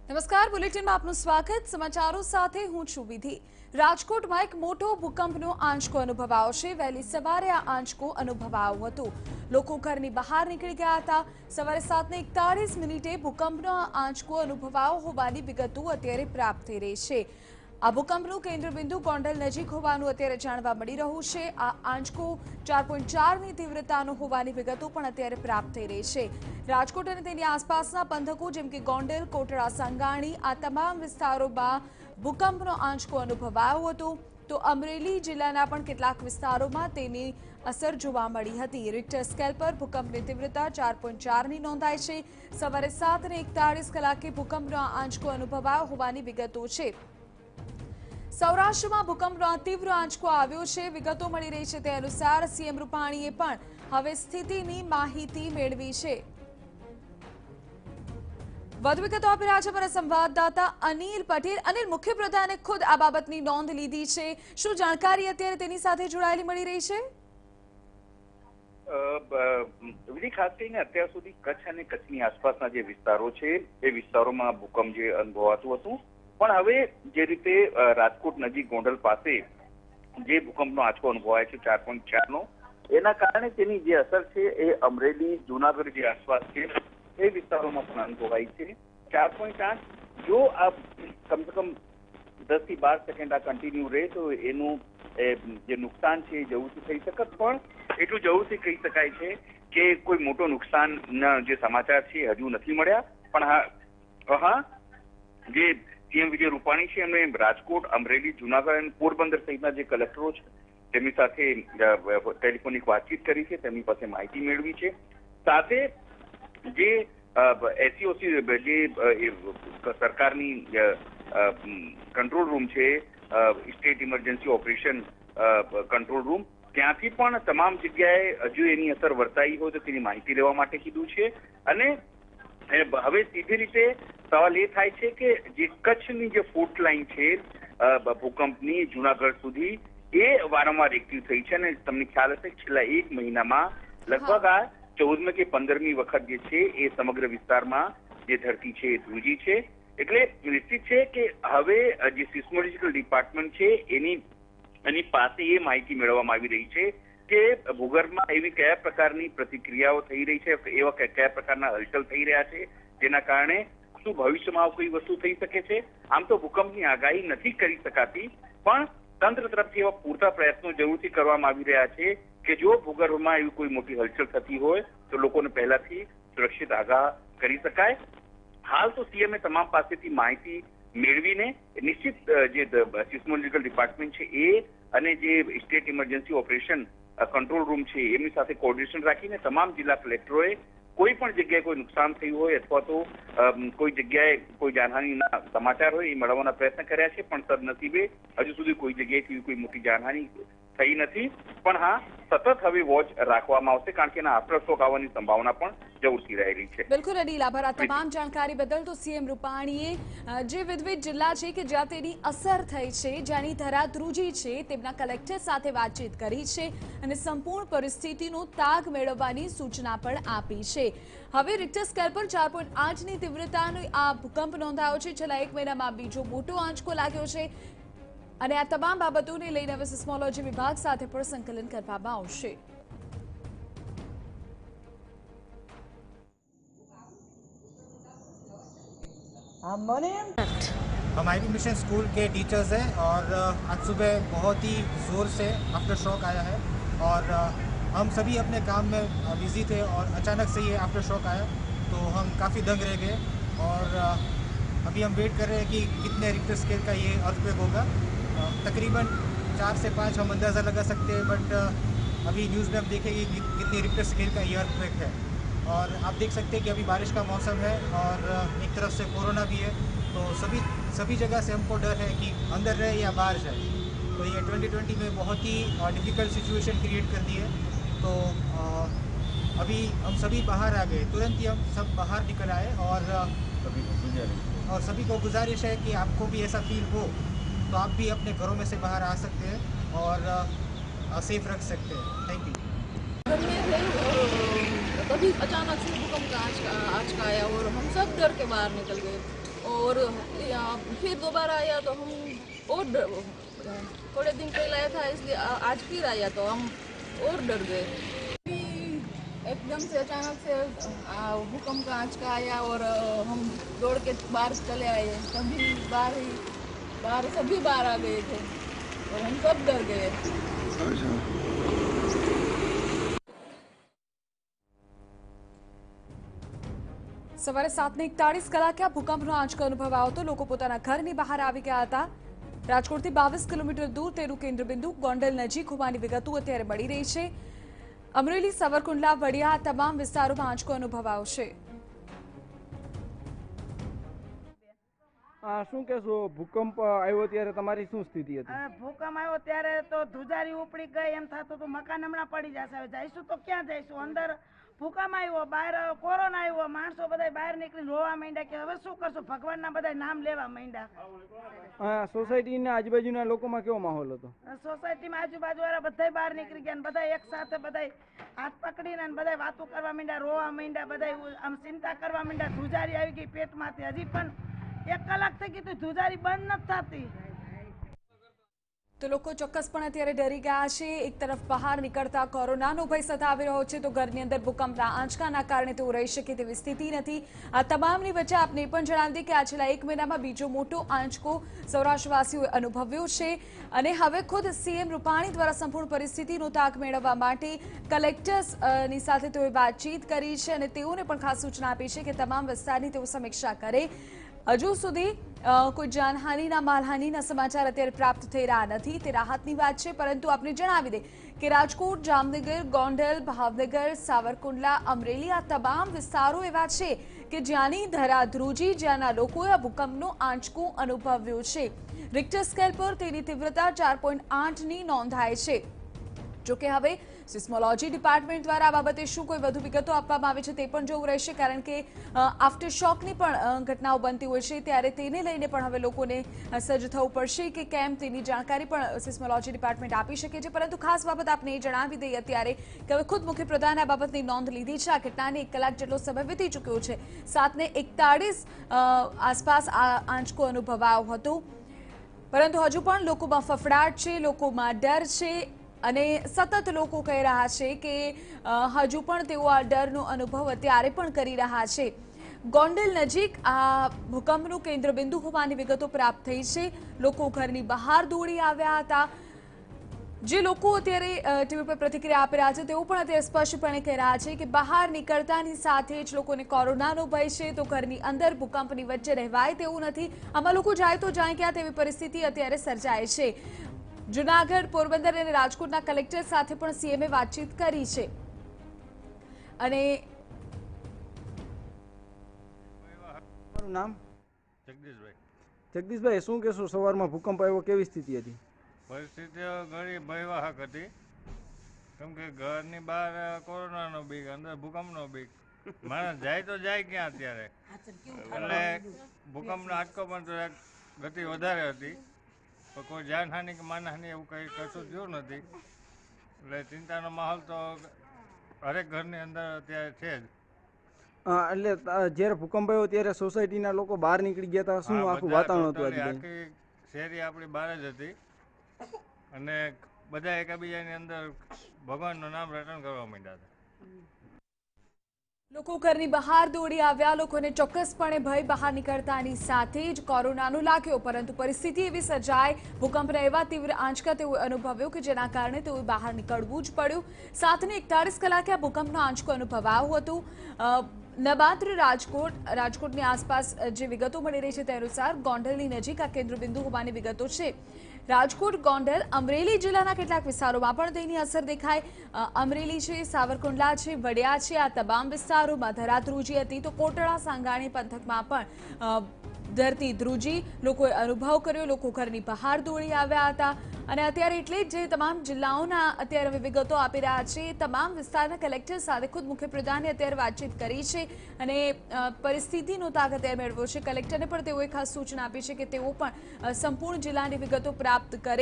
નમસ્કાર, બુલેટિનમાં આપનું સ્વાગત। સમાચારો સાથે હું છું વિધિ। રાજકોટમાં એક મોટો ભૂકંપનો આંચકો અનુભવાયો છે। વહેલી સવારે આ આંચકો અનુભવાયો હતો। લોકો ઘરની બહાર નીકળી ગયા હતા। સવારે 7:41 ભૂકંપનો આંચકો અનુભવાયો હોવાની વિગતો અત્યારે પ્રાપ્ત થઈ રહી છે। આ ભૂકંપનું કેન્દ્રબિંદુ ગોંડલ નજીક હોવાનું અત્યારે જાણવા મળી રહ્યું છે। આ આંચકો 4.4ની તીવ્રતાનો હોવાની વિગતો પણ અત્યારે પ્રાપ્ત થઈ રહી છે। રાજકોટ અને તેની આસપાસના પંથકો જેમ કે ગોંડલ, કોટડા, સાંગાણી આ તમામ વિસ્તારોમાં ભૂકંપનો આંચકો અનુભવાયો હતો। તો અમરેલી જિલ્લાના પણ કેટલાક વિસ્તારોમાં તેની અસર જોવા મળી હતી। રિક્ટર સ્કેલ પર ભૂકંપની તીવ્રતા 4.4ની નોંધાઈ છે। સવારે 7:41 ભૂકંપનો આંચકો અનુભવાયો હોવાની વિગતો છે। સૌરાષ્ટ્રમાં ભૂકંપનો તીવ્ર આંચકો આવ્યો છે। વિગતો મળી રહી છે તે અનુસાર સીએમ રૂપાણીએ પણ હવે સ્થિતિની માહિતી મેળવી છે। વધુ વિગતો આપી રહ્યા છે અમારા સંવાદદાતા અનિલ પટેલ। અનિલ, મુખ્યપ્રધાને ખુદ આ બાબતની નોંધ લીધી છે। શું જાણકારી અત્યારે તેની સાથે જોડાયેલી મળી રહી છે? વિધિ, ખાસ કરીને અત્યાર સુધી કચ્છ અને કચ્છની આસપાસના જે વિસ્તારો છે એ વિસ્તારોમાં ભૂકંપ જે અનુભવાતું હતું, પણ હવે જે રીતે રાજકોટ નજીક ગોંડલ પાસે જે ભૂકંપનો આંચકો અનુભવાય છે 4.4નો, એના કારણે તેની જે અસર છે એ અમરેલી, જૂનાગઢ જે આસપાસ છે એ વિસ્તારોમાં પણ અનુભવાય છે। 4.8 જો આ કમસે કમ 10 થી 12 સેકન્ડ આ કન્ટિન્યુ રહે તો એનું જે નુકસાન છે એ જરૂરથી થઈ શકે, પણ એટલું જરૂરથી કહી શકાય છે કે કોઈ મોટો નુકસાનના જે સમાચાર છે હજુ નથી મળ્યા। પણ હા, જે સીએમ વિજય રૂપાણી છે એમણે રાજકોટ, અમરેલી, જૂનાગઢ અને પોરબંદર સહિતના જે કલેક્ટરો છે તેમની સાથે ટેલિફોનિક વાતચીત કરી છે, તેમની પાસે માહિતી મેળવી છે। સાથે જે એસસીઓસી જે સરકારની કંટ્રોલ રૂમ છે, state emergency operation control room, ત્યાંથી પણ તમામ જગ્યાએ હજુ એની અસર વર્તાઈ હોય તો તેની માહિતી લેવા માટે કીધું છે। અને હવે સીધી રીતે સવાલ એ થાય છે કે જે કચ્છની જે ફોર્ટ લાઈન છે ભૂકંપની જૂનાગઢ સુધી, એ વારંવાર એક્ટિવ થઈ છે અને તમને ખ્યાલ હશે છેલ્લા 1 મહિનામાં લગભગ આ 14મી કે 15મી વખત જે છે એ સમગ્ર વિસ્તારમાં જે ધરતી છે એ ધ્રુજી છે। એટલે નિશ્ચિત છે કે હવે જે સિસ્મોલોજીકલ ડિપાર્ટમેન્ટ છે એની પાસે એ માહિતી મેળવવામાં આવી રહી છે કે ભૂગર્ભમાં એવી કયા પ્રકારની પ્રતિક્રિયાઓ થઈ રહી છે, એવા કયા પ્રકારના હલચલ થઈ રહ્યા છે, જેના કારણે શું ભવિષ્યમાં કોઈ વસ્તુ થઈ શકે છે। આમ તો ભૂકંપની આગાહી નથી કરી શકાતી, પણ તંત્ર તરફથી એવા પૂરતા પ્રયત્નો જરૂરથી કરવામાં આવી રહ્યા છે કે જો ભૂગર્ભમાં એવી કોઈ મોટી હલચલ થતી હોય તો લોકોને પહેલાથી સુરક્ષિત આગાહ કરી શકાય। હાલ તો સીએમએ તમામ પાસેથી માહિતી મેળવીને નિશ્ચિત જે સિસ્મોલોજીકલ ડિપાર્ટમેન્ટ છે એ અને જે state emergency operation control room છે એમની સાથે કોર્ડિનેશન રાખીને તમામ જિલ્લા કલેક્ટરોએ કોઈ પણ જગ્યાએ કોઈ નુકસાન થયું હોય અથવા તો કોઈ જગ્યાએ કોઈ જાનહાનિના સમાચાર હોય એ મેળવવાના પ્રયત્ન કર્યા છે, પણ સદનસીબે હજુ સુધી કોઈ જગ્યાએથી કોઈ મોટી જાનહાનિ થઈ નથી। પણ હા, સતત હવે વોચ રાખવામાં આવશે કારણ કે એના આફ્ટરશોક આવવાની સંભાવના પણ જરૂરથી રહેલી છે। બિલકુલ અનિલ, આભાર આ તમામ જાણકારી બદલ। તો સીએમ રૂપાણીએ જે વિવિધ જિલ્લા છે કે જ્યાં તેની અસર થઈ છે, જ્યાંની ધરા ધ્રુજી છે, તેમના કલેક્ટર સાથે વાતચીત કરી છે અને સંપૂર્ણ પરિસ્થિતિનો તાગ મેળવવાની સૂચના પણ આપી છે। હવે રિક્ટર સ્કેલ પર 4.8ની તીવ્રતાનો આ ભૂકંપ નોંધાયો છે। છેલ્લા 1 મહિનામાં બીજો મોટો આંચકો લાગ્યો છે અને આ તમામ બાબતોને લઈને હવે સિસ્મોલોજી વિભાગ સાથે પણ સંકલન કરવામાં આવશે। हम आईबी मिशन स्कूल के टीचर्स हैं और आज सुबह बहुत ही ज़ोर से आफ्टर शॉक आया है और हम सभी अपने काम में बिजी थे और अचानक से ये आफ्टर शॉक आया तो हम काफ़ी दंग रह गए। और अभी हम वेट कर रहे हैं कि कितने रिक्टर स्केल का ये अर्थक्वेक होगा। तकरीबन 4 से 5 हम अंदाज़ा लगा सकते हैं, बट अभी न्यूज़ में हम देखेंगे कि कितनी रिक्टर स्केल का ये अर्थक्वेक है। और आप देख सकते हैं कि अभी बारिश का मौसम है और एक तरफ से कोरोना भी है, तो सभी जगह से हमको डर है कि अंदर रहे या बाहर जाए। तो ये 2020 में बहुत ही डिफ़िकल्ट सिचुएशन क्रिएट कर दी है। तो अभी हम सभी बाहर आ गए, तुरंत ही हम सब बाहर निकल आए और सभी को गुजारिश है कि आपको भी ऐसा फील हो तो आप भी अपने घरों में से बाहर आ सकते हैं और सेफ रख सकते हैं। Thank you. तभी अचानक से भूकंप का आंचका आया और हम सब डर के बाहर निकल गए। और फिर दोबारा आया तो हम और थोड़े दिन पहले आया था, इसलिए आज फिर आया तो हम और डर गए। एकदम से अचानक से भूकंप का आंचका आया और हम दौड़ के बाहर चले आए। सभी बाहर सभी बाहर आ गए थे और हम सब डर गए। સવારે 7:41 કલાકે આ ભૂકંપનો આંચકો અનુભવાયો હતો। લોકો પોતાના ઘરની બહાર આવી ગયા હતા। રાજકોટથી 22 કિલોમીટર દૂર તેનું કેન્દ્રબિંદુ ગોંડલ નજીક હોવાની વિગતો અત્યારે મળી રહી છે। અમરેલી, સાવરકુંડલા, વડિયા તમામ વિસ્તારોમાં આંચકો અનુભવાયો છે। શું કહેશો, ભૂકંપ આવ્યો ત્યારે તમારી શું સ્થિતિ હતી? ભૂકંપ આવ્યો ત્યારે તો ધુજારી ઉપડી ગઈ, એમ થતું તો મકાન હમણાં પડી જશે, હવે જઈશું તો ક્યાં જઈશું? અંદર ભૂકંપ આવ્યો, બહાર કોરોના આવ્યો, માણસો બધા બહાર નીકળીને રોવા માંડ્યા કે હવે શું કરશું? ભગવાનના બધા નામ લેવા માંડ્યા। સોસાયટીના આજુબાજુના લોકોમાં કેવો માહોલ હતો? સોસાયટીમાં આજુબાજુ વાળા બધા બહાર નીકળી ગયા, બધા એક સાથે બધા હાથ પકડીને બધા વાતો કરવા માંડ્યા, રોવા માંડ્યા, બધા આમ ચિંતા કરવા માંડ્યા। ધુજારી આવી ગઈ પેટમાંથી, હજી પણ 1 કલાક થઈ ગઈ તો ધુજારી બંધ નથી થતી। તો લોકો ચોક્કસપણે અત્યારે ડરી ગયા છે। એક તરફ બહાર નીકળતા કોરોનાનો ભય સતાવી રહ્યો છે, તો ઘરની અંદર ભૂકંપના આંચકાના કારણે તેઓ રહી શકે તેવી સ્થિતિ નથી। આ તમામની વચ્ચે આપને પણ જણાવી દઈએ કે આ છેલ્લા 1 મહિનામાં બીજો મોટો આંચકો સૌરાષ્ટ્રવાસીઓએ અનુભવ્યો છે અને હવે ખુદ સીએમ રૂપાણી દ્વારા સંપૂર્ણ પરિસ્થિતિનો તાગ મેળવવા માટે કલેક્ટર્સની સાથે તેઓએ વાતચીત કરી છે અને તેઓને પણ ખાસ સૂચના આપી છે કે તમામ વિસ્તારની તેઓ સમીક્ષા કરે। હજુ સુધી કોઈ જાનહાનિના માલહાનિના સમાચાર અત્યારે પ્રાપ્ત થઈ રહ્યા નથી, તે રાહતની વાત છે। પરંતુ આપણે જણાવી દે કે રાજકોટ, જામનગર, ગોંડલ, ભાવનગર, સાવરકુંડલા, અમરેલી આ તમામ વિસ્તારો એવા છે કે જ્યાંની ધરાધ્રુજી, જ્યાંના લોકોએ આ ભૂકંપનો આંચકો અનુભવ્યો છે। રિક્ટર સ્કેલ પર તેની તીવ્રતા 4.8ની નોંધાય છે। જોકે હવે સિસ્મોલોજી ડિપાર્ટમેન્ટ દ્વારા આ બાબતે શું કોઈ વધુ વિગતો આપવામાં આવે છે તે પણ જોવું રહેશે, કારણ કે આફ્ટર શોકની પણ ઘટનાઓ બનતી હોય છે, ત્યારે તેને લઈને પણ હવે લોકોને સજ્જ થવું પડશે કે કેમ તેની જાણકારી પણ સિસ્મોલોજી ડિપાર્ટમેન્ટ આપી શકે છે। પરંતુ ખાસ બાબત આપને એ જણાવી દઈએ અત્યારે કે હવે ખુદ મુખ્યપ્રધાને આ બાબતની નોંધ લીધી છે। આ ઘટનાને 1 કલાક જેટલો સમય વીતી ચૂક્યો છે। 7:41 આસપાસ આ આંચકો અનુભવાયો હતો, પરંતુ હજુ પણ લોકોમાં ફફડાટ છે, લોકોમાં ડર છે અને સતત લોકો કહી રહ્યા છે કે હજુ પણ તેઓ આ ડરનો અનુભવ અત્યારે પણ કરી રહ્યા છે। ગોંડલ નજીક આ ભૂકંપનું કેન્દ્રબિંદુ હોવાની વિગતો પ્રાપ્ત થઈ છે। લોકો ઘરની બહાર દોડી આવ્યા હતા। જે લોકો અત્યારે ટીવી પર પ્રતિક્રિયા આપી રહ્યા છે તેઓ પણ અત્યારે સ્પષ્ટપણે કહી રહ્યા છે કે બહાર નીકળતાની સાથે જ લોકોને કોરોનાનો ભય છે, તો ઘરની અંદર ભૂકંપની વચ્ચે રહેવાય તેવું નથી। આમાં લોકો જાય તો જાય ક્યાં તેવી પરિસ્થિતિ અત્યારે સર્જાય છે। જૂનાગઢ, પોરબંદર અને રાજકોટના કલેક્ટર સાથે પણ સીએમએ વાતચીત કરી છે અને તમારું નામ? જગદીશભાઈ। જગદીશભાઈ, શું કહેશો, સવારમાં ભૂકંપ આવ્યો, કેવી સ્થિતિ હતી? પરિસ્થિતિઓ ઘણી ભયવાહક હતી, કેમ કે ઘરની બહાર કોરોનાનો બીક, અંદર ભૂકંપનો બીક, માણસ જાય તો જાય ક્યાં અત્યારે। એટલે ભૂકંપનો આંચકો પણ થોડાક ગતિ વધારે હતી, તો કોઈ જાનહાનિ કે માનહાનિ એવું કંઈ કશું થયું નથી। એટલે ચિંતાનો માહોલ તો હરેક ઘરની અંદર અત્યારે છે જ। એટલે જ્યારે ભૂકંપ આવ્યો ત્યારે સોસાયટીના લોકો બહાર નીકળી ગયા હતા, શું આખું વાતાવરણ હતું? આખી શેરી આપણી બહાર જ હતી અને બધા એકબીજાની અંદર ભગવાનનું નામ રટણ કરવા માંડ્યા હતા। લોકો ઘરની બહાર દોડી આવ્યા। લોકોને ચોક્કસપણે ભય બહાર નીકળતાની સાથે જ કોરોનાનો લાગ્યો, પરંતુ પરિસ્થિતિ એવી સર્જાઈ, ભૂકંપના એવા તીવ્ર આંચકા તેઓએ અનુભવ્યો કે જેના કારણે તેઓએ બહાર નીકળવું જ પડ્યું। 7:41 કલાકે આ ભૂકંપનો આંચકો અનુભવાયો હતો। નબાત્ર રાજકોટની આસપાસ જે વિગતો મળી રહી છે તે અનુસાર ગોંડલની નજીક આ કેન્દ્રબિંદુ હોવાની વિગતો છે। રાજકોટ, ગોંડલ, અમરેલી જિલ્લાના કેટલાક વિસ્તારોમાં પણ તેની અસર દેખાય। અમરેલી છે, સાવરકુંડલા છે, વડિયા છે, આ તમામ વિસ્તારોમાં ધરાધ્રુજી હતી, તો કોટડા, સાંગાણી પંથકમાં પણ ધરતી ધ્રુજી લોકોએ અનુભવ કર્યો। લોકો ઘરની બહાર દોડી આવ્યા હતા અને અત્યારે એટલે જ જે તમામ જિલ્લાઓના અત્યારે વિગતો આપી રહ્યા છે, તમામ વિસ્તારના કલેક્ટર સાથે ખુદ મુખ્યપ્રધાને અત્યારે વાતચીત કરી છે અને પરિસ્થિતિનો તાગ અત્યારે મેળવ્યો છે। કલેક્ટરને પણ તેઓએ ખાસ સૂચના આપી છે કે તેઓ પણ સંપૂર્ણ જિલ્લાની વિગતો પ્રાપ્ત કરે।